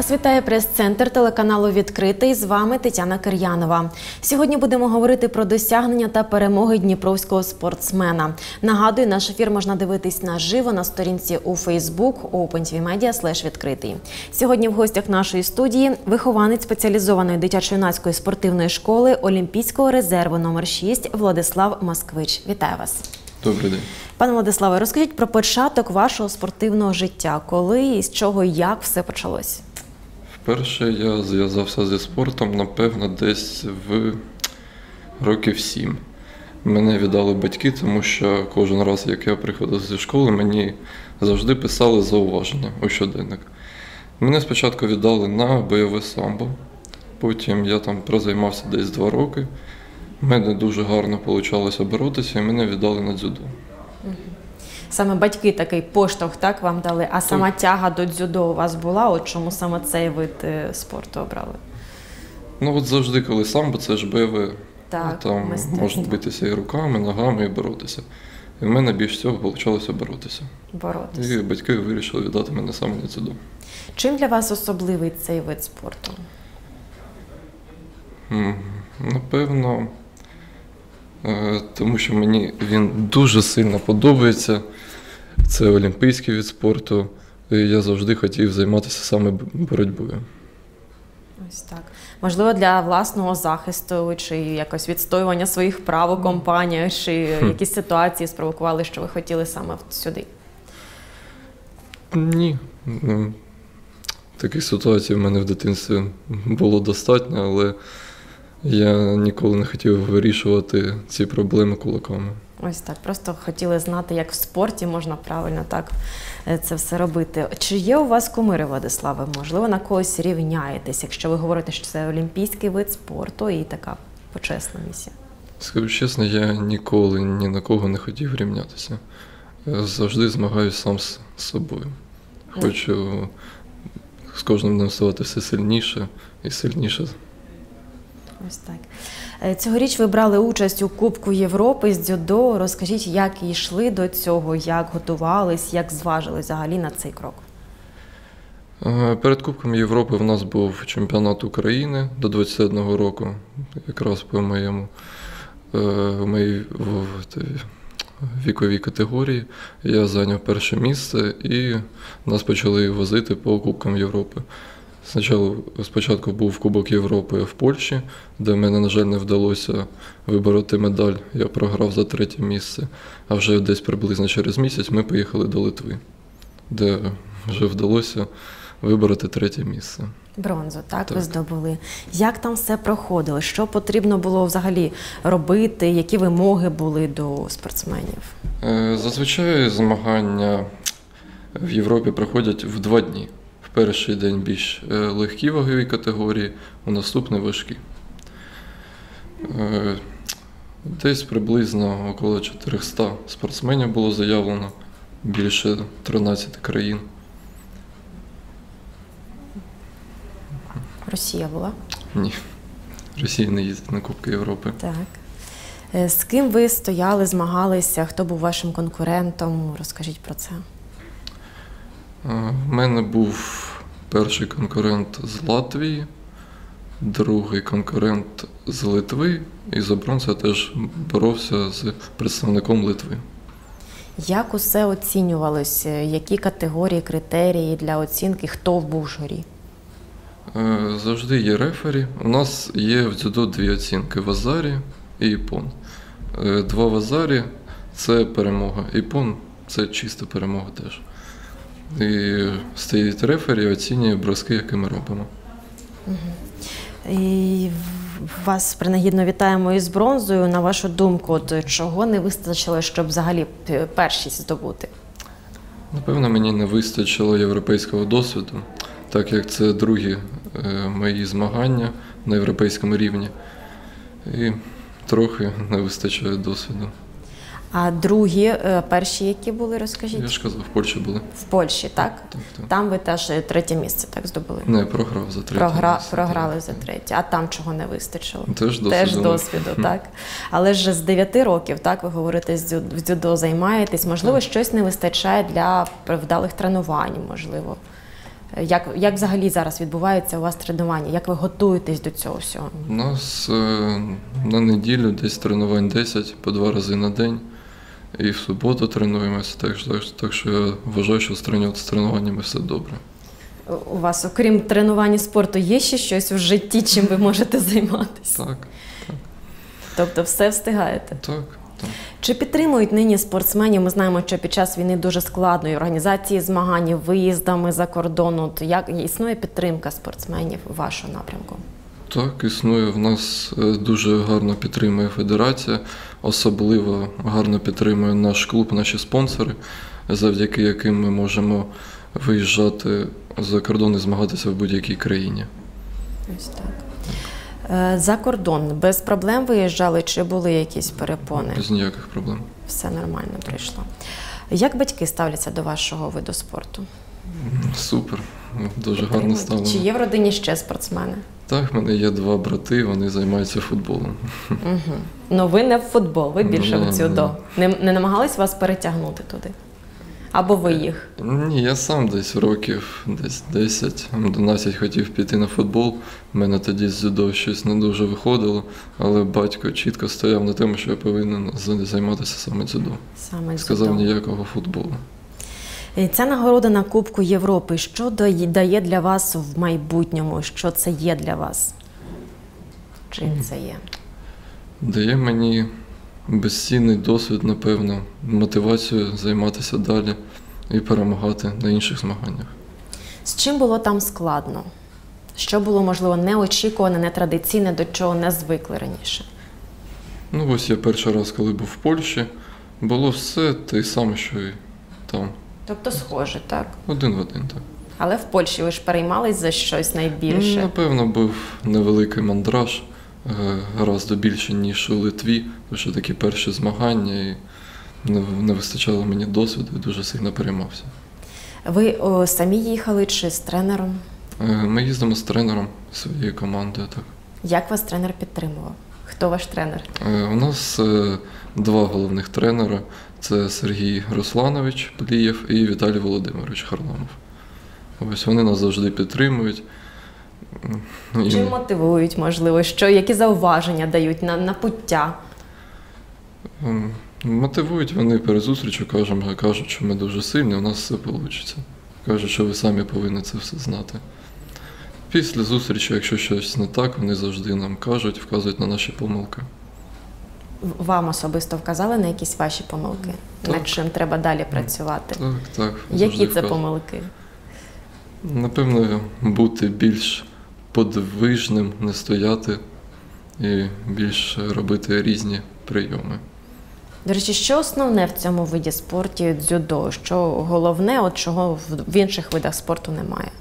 Вас вітає прес-центр телеканалу «Відкритий». З вами Тетяна Кир'янова. Сьогодні будемо говорити про досягнення та перемоги дніпровського спортсмена. Нагадую, наш ефір можна дивитись наживо на сторінці у Facebook opentvmedia/відкритий. Сьогодні в гостях нашої студії вихованець спеціалізованої дитячо-юнацької спортивної школи Олімпійського резерву номер 6 Владислав Москвич. Вітаю вас. Добрий день. Пане Владиславе, розкажіть про початок вашого спортивного життя. Коли, з чого і як все почалось? Вперше я зв'язався зі спортом, напевно, десь в років 7. Мене віддали батьки, тому що кожен раз, як я приходив зі школи, мені завжди писали зауваження у щоденник. Мене спочатку віддали на бойове самбо, потім я там прозаймався десь 2 роки. У мене дуже гарно вийшло боротися, і мене віддали на дзюдо. Саме батьки такий поштовх, так, вам дали, а сама тяга до дзюдо у вас була? От чому саме цей вид спорту обрали? Ну от завжди, коли самбо, це ж бойове. Так, там можна битися і руками, і ногами, і боротися. І в мене більш всього вийшло боротися. І батьки вирішили віддати мене саме на дзюдо. Чим для вас особливий цей вид спорту? Напевно, тому що мені він дуже сильно подобається. Це олімпійський вид спорту, і я завжди хотів займатися саме боротьбою. Ось так. Можливо, для власного захисту, чи якось відстоювання своїх прав у компаніях, чи якісь ситуації спровокували, що ви хотіли саме сюди? Ні. Таких ситуацій в мене в дитинстві було достатньо, але я ніколи не хотів вирішувати ці проблеми кулаками. Ось так, просто хотіли знати, як в спорті можна правильно так це все робити. Чи є у вас кумири, Владиславе? Можливо, на когось рівняєтесь, якщо ви говорите, що це олімпійський вид спорту і така почесна місія? Скажу чесно, я ніколи ні на кого не хотів рівнятися. Я завжди змагаюся сам з собою. Хочу з кожним днем ставати все сильніше і сильніше. Ось так. Цьогоріч ви брали участь у Кубку Європи з дзюдо. Розкажіть, як йшли до цього, як готувались, як зважили взагалі на цей крок? Перед Кубком Європи в нас був чемпіонат України до 21 року, якраз по моїй віковій категорії. Я зайняв перше місце і нас почали возити по Кубкам Європи. Спочатку був Кубок Європи в Польщі, де мене, на жаль, не вдалося вибороти медаль. Я програв за 3-те місце. А вже десь приблизно через місяць ми поїхали до Литви, де вже вдалося вибороти 3-те місце. Бронзу, так, ви здобули. Як там все проходило? Що потрібно було взагалі робити? Які вимоги були до спортсменів? Зазвичай змагання в Європі проходять в 2 дні. В перший день більш легкі вагові категорії, у наступний важкі. Десь приблизно около 400 спортсменів було заявлено, більше 13 країн. Росія була? Ні, Росія не їздить на Кубки Європи. Так. З ким ви стояли, змагалися? Хто був вашим конкурентом? Розкажіть про це. У мене був перший конкурент з Латвії, другий конкурент з Литви, і за бронзу я теж боровся з представником Литви. Як усе оцінювалося? Які категорії, критерії для оцінки? Хто був в журі? Завжди є рефері. У нас є в дзюдо 2 оцінки – вазарі і іпон. 2 вазарі – це перемога, іпон – це чиста перемога теж. І стоїть рефері і оцінює броски, які ми робимо. І вас принагідно вітаємо із бронзою. На вашу думку, от чого не вистачило, щоб взагалі першість здобути? Напевно, мені не вистачило європейського досвіду, так як це другі мої змагання на європейському рівні. І трохи не вистачає досвіду. А другі, перші, які були, розкажіть? Я ж казав, в Польщі були. В Польщі, так? Так. Там ви теж 3-те місце, так, здобули? Не, програв за 3-те місце. Програли за 3-те. А там чого не вистачило? Теж досвіду, так. Але ж з 9 років, так, ви говорите, в дзюдо займаєтесь. Можливо, щось не вистачає для вдалих тренувань, можливо. Як взагалі зараз відбувається у вас тренування? Як ви готуєтесь до цього всього? У нас на неділю десь тренувань 10 по 2 рази на день. І в суботу тренуємося, так що я вважаю, що з тренуваннями все добре. У вас, окрім тренування спорту, є ще щось у житті, чим ви можете займатися? Так. Тобто все встигаєте? Так. Чи підтримують нині спортсменів? Ми знаємо, що під час війни дуже складно і організації змагань, виїздами за кордон. От як існує підтримка спортсменів у вашому напрямку? Так, існує. В нас дуже гарно підтримує федерація, особливо гарно підтримує наш клуб, наші спонсори, завдяки яким ми можемо виїжджати за кордон і змагатися в будь-якій країні. Ось так. За кордон без проблем виїжджали чи були якісь перепони? Без ніяких проблем. Все нормально прийшло. Як батьки ставляться до вашого виду спорту? Супер, дуже гарно ставлено. Чи є в родині ще спортсмени? Так, в мене є 2 брати, вони займаються футболом. Угу. Ну ви не в футбол, ви більше в дзюдо. Не намагались вас перетягнути туди? Або ви їх? Ні, я сам десь років 10-11 хотів піти на футбол. У мене тоді з дзюдо щось не дуже виходило, але батько чітко стояв на тому, що я повинен займатися саме дзюдо. Сказав ніякого футболу. Ця нагорода на Кубку Європи, що дає для вас в майбутньому? Що це є для вас? Чим це є? Дає мені безцінний досвід, напевно, мотивацію займатися далі і перемагати на інших змаганнях. З чим було там складно? Що було, можливо, неочікуване, нетрадиційне, до чого не звикли раніше? Ну, ось я перший раз, коли був в Польщі, було все те саме, що і там. Тобто схоже, так? Один в один, так. Але в Польщі ви ж переймались за щось найбільше? Напевно, був невеликий мандраж, гораздо більше, ніж у Литві, тому що такі перші змагання, і не вистачало мені досвіду, і дуже сильно переймався. Ви самі їхали чи з тренером? Ми їздимо з тренером своєї команди, так. Як вас тренер підтримував? Хто ваш тренер? У нас 2 головних тренера. Це Сергій Русланович Плієв і Віталій Володимирович Харламов. Ось вони нас завжди підтримують. Чим мотивують, можливо? Які зауваження дають на пуття? Мотивують вони перед зустрічю, кажуть, що ми дуже сильні, у нас все вийде. Кажуть, що ви самі повинні це все знати. Після зустрічі, якщо щось не так, вони завжди нам кажуть, вказують на наші помилки. Вам особисто вказали на якісь ваші помилки? Так. Над чим треба далі працювати? Так. Які це помилки? Напевно, бути більш подвижним, не стояти і більш робити різні прийоми. До речі, що основне в цьому виді спорту дзюдо? Що головне, от чого в інших видах спорту немає?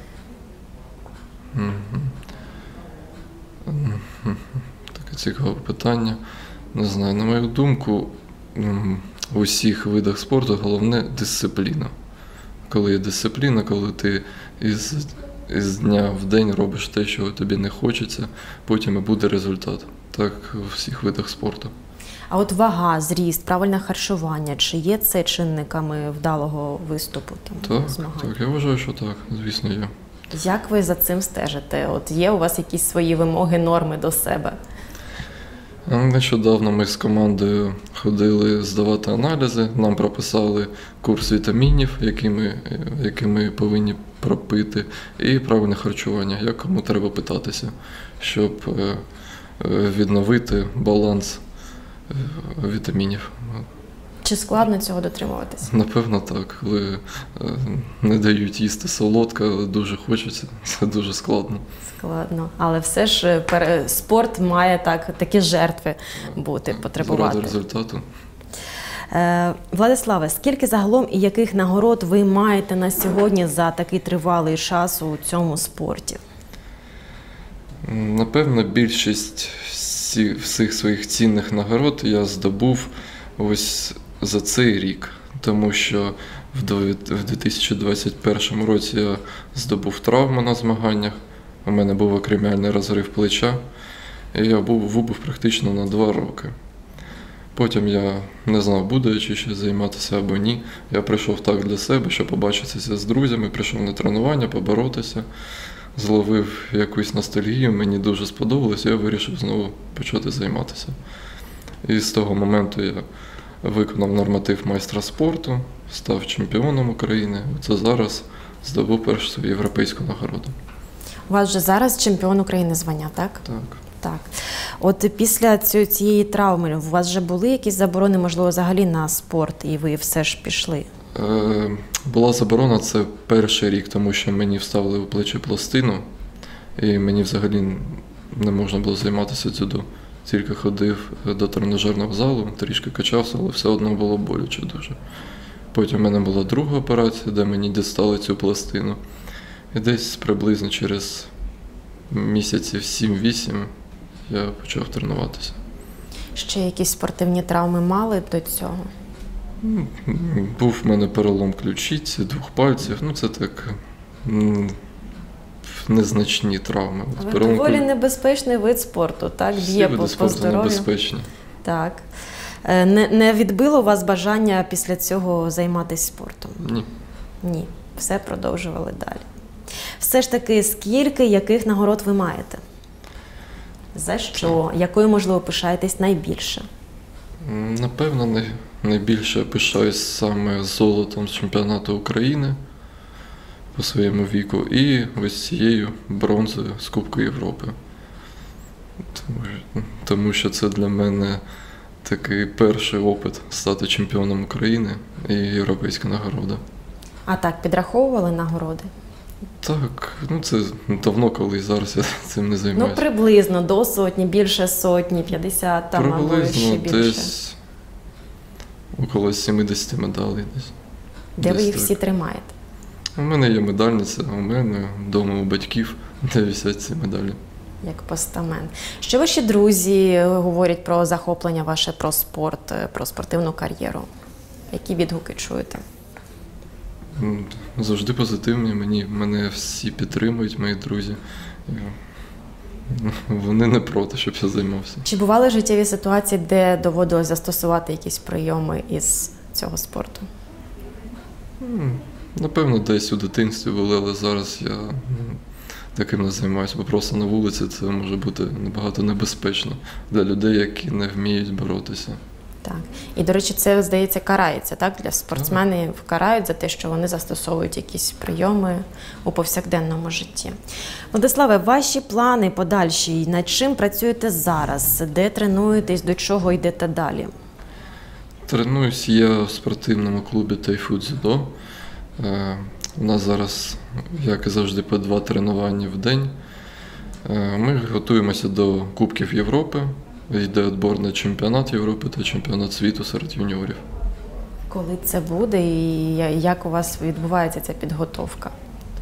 Таке цікаве питання. Не знаю, на мою думку, в усіх видах спорту головне дисципліна. Коли є дисципліна, коли ти із дня в день робиш те, що тобі не хочеться, потім і буде результат. Так у всіх видах спорту. А от вага, зріст, правильне харчування, чи є це чинниками вдалого виступу там, змагань? Так, я вважаю, що так, звісно, є. Як ви за цим стежите? От є у вас якісь свої вимоги, норми до себе? Нещодавно ми з командою ходили здавати аналізи, нам прописали курс вітамінів, які ми повинні пропити, і правильне харчування, як кому треба питатися, щоб відновити баланс вітамінів. Чи складно цього дотримуватися? Напевно, так. Коли не дають їсти солодке, але дуже хочеться, це дуже складно. Складно. Але все ж спорт має такі жертви бути, потребувати. Заради результату. Владиславе, скільки загалом і яких нагород ви маєте на сьогодні за такий тривалий час у цьому спорті? Напевно, більшість всіх своїх цінних нагород я здобув ось за цей рік, тому що в 2021 році я здобув травму на змаганнях, у мене був акроміальний розрив плеча, і я був практично на 2 роки. Потім я не знав, буду я чи ще займатися або ні. Я прийшов так для себе, щоб побачитися з друзями, прийшов на тренування, поборотися, зловив якусь ностальгію, мені дуже сподобалось, я вирішив знову почати займатися. І з того моменту я виконав норматив майстра спорту, став чемпіоном України. Це зараз здобув першу свою європейську нагороду. У вас вже зараз чемпіон України звання, так? Так. Так. От після цієї травми у вас вже були якісь заборони, можливо, взагалі на спорт, і ви все ж пішли? Була заборона, це перший рік, тому що мені вставили у плечі пластину, і мені взагалі не можна було займатися дзюдо. Тільки ходив до тренажерного залу, трішки качався, але все одно було боляче дуже. Потім в мене була друга операція, де мені дістали цю пластину. І десь приблизно через місяців 7-8 я почав тренуватися. Ще якісь спортивні травми мали до цього? Був в мене перелом ключиці, 2 пальців. Це так незначні травми. Але доволі небезпечний вид спорту, так? Б'є по здоров'ю. Небезпечні. Так. Не відбило вас бажання після цього займатися спортом? Ні. Ні. Все продовжували далі. Все ж таки, скільки, яких нагород ви маєте? За що? Якою, можливо, пишаєтесь найбільше? Напевно, найбільше пишаюсь саме золотом з чемпіонату України по своєму віку і ось цією бронзою з Кубку Європи. Тому що це для мене такий перший опит стати чемпіоном України і європейська нагорода. А так, підраховували нагороди? Так, це давно, коли зараз я цим не займаюся. Приблизно до сотні, більше сотні, 50 там або ще більше. Десь около 70 медалей десь. Де ви їх всі тримаєте? У мене є медальниця, у мене вдома у батьків, де висять ці медалі. Як постамент. Що ваші друзі говорять про захоплення ваше, про спорт, про спортивну кар'єру? Які відгуки чуєте? Завжди позитивні, мене всі підтримують, мої друзі. Вони не проти, щоб я займався. Чи бували життєві ситуації, де доводилось застосувати якісь прийоми із цього спорту? Напевно, десь у дитинстві були, але зараз я таким не займаюся, бо просто на вулиці це може бути набагато небезпечно для людей, які не вміють боротися. Так. І, до речі, це, здається, карається, так? Для спортсменів карають за те, що вони застосовують якісь прийоми у повсякденному житті. Владиславе, ваші плани подальші, над чим працюєте зараз? Де тренуєтесь, до чого йдете далі? Тренуюсь я в спортивному клубі Тайфу дзюдо. У нас зараз, як і завжди, по 2 тренування в день. Ми готуємося до Кубків Європи. Йде відбор на чемпіонат Європи та чемпіонат світу серед юніорів. Коли це буде і як у вас відбувається ця підготовка?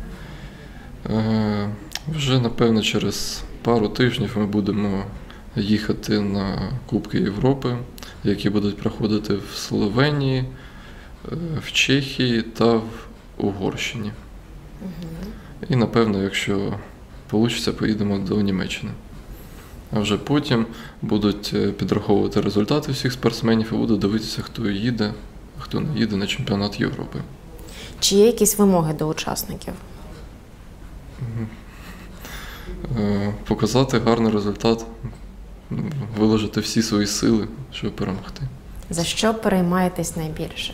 Вже, напевно, через пару тижнів ми будемо їхати на Кубки Європи, які будуть проходити в Словенії, в Чехії та в Угорщині. І, напевно, якщо вийде, поїдемо до Німеччини. А вже потім будуть підраховувати результати всіх спортсменів і будуть дивитися, хто їде, а хто не їде на чемпіонат Європи. Чи є якісь вимоги до учасників? Показати гарний результат, виложити всі свої сили, щоб перемогти. За що переймаєтесь найбільше?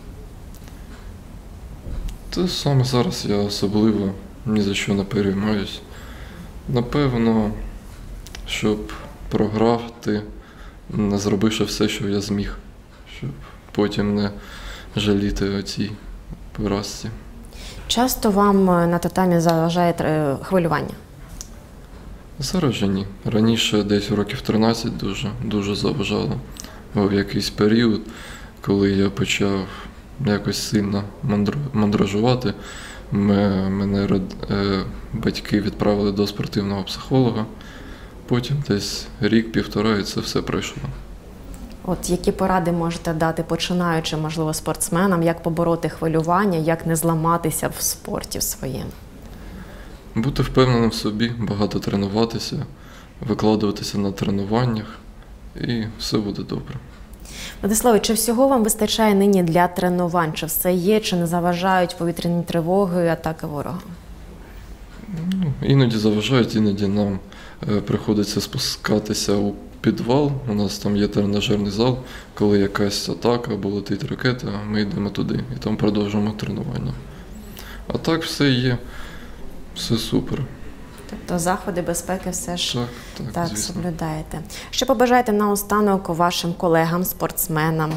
Та саме зараз я особливо ні за що не переймаюсь. Напевно, щоб програти, не зробивши все, що я зміг, щоб потім не жаліти о цій поразці. Часто вам на татамі заважає хвилювання? Зараз же ні. Раніше, десь років 13, дуже заважало. В якийсь період, коли я почав якось сильно мандражувати, мене батьки відправили до спортивного психолога. Потім десь рік-півтора і це все пройшло. От які поради можете дати починаючим, можливо, спортсменам, як побороти хвилювання, як не зламатися в спорті своєму? Бути впевненим в собі, багато тренуватися, викладуватися на тренуваннях і все буде добре. Владиславе, чи всього вам вистачає нині для тренувань? Чи все є, чи не заважають повітряні тривоги і атаки ворога? Іноді заважають, іноді нам приходиться спускатися у підвал. У нас там є тренажерний зал. Коли якась атака або летить ракета, ми йдемо туди і там продовжуємо тренування. А так все є, все супер. Тобто заходи безпеки все ж Так, звісно. соблюдаєте. Що побажаєте наостанок вашим колегам, спортсменам?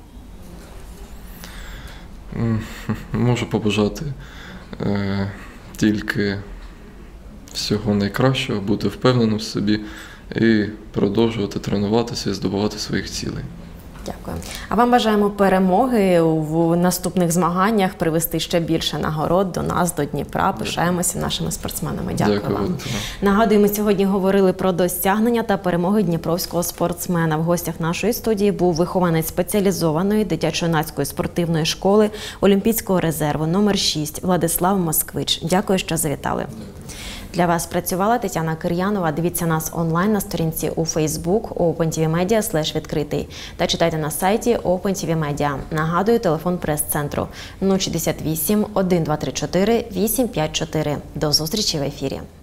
Можу побажати тільки всього найкращого, бути впевненим в собі і продовжувати тренуватися і здобувати своїх цілей. Дякую. А вам бажаємо перемоги в наступних змаганнях, привезти ще більше нагород до нас, до Дніпра. Пишаємося нашими спортсменами. Дякую вам. Валентина. Нагадую, ми сьогодні говорили про досягнення та перемоги дніпровського спортсмена. В гостях нашої студії був вихованець спеціалізованої дитячо-юнацької спортивної школи Олімпійського резерву номер 6 Владислав Москвич. Дякую, що завітали. Для вас працювала Тетяна Кир'янова. Дивіться нас онлайн на сторінці у Facebook opentvmedia/відкритий та читайте на сайті OpenTV Media. Нагадую, телефон прес-центру 068 1234 854. До зустрічі в ефірі.